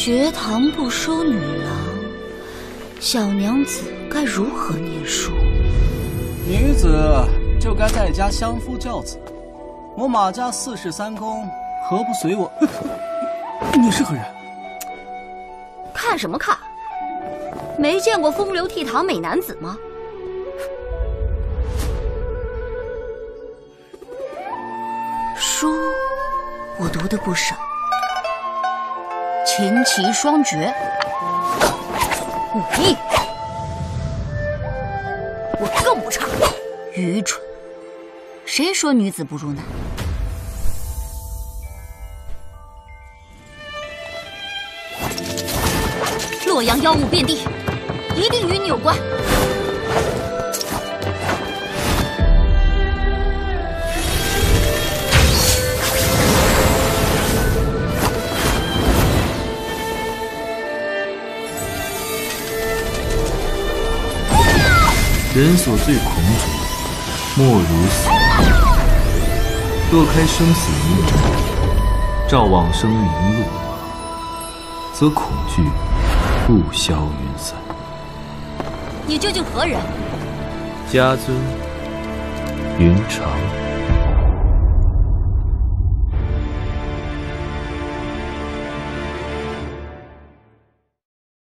学堂不收女郎，小娘子该如何念书？ 女子就该在家相夫教子。我马家4世3公，何不随我？你是何人？ 看什么看？没见过风流倜傥美男子吗？书我读的不少，琴棋双绝，武艺我更不差。愚蠢！谁说女子不入男？洛阳妖物遍地，一定与你有关。 人所最恐者，莫如死。若开生死迷门，照往生明路，则恐惧不消云散。 你究竟何人？ 家尊云长。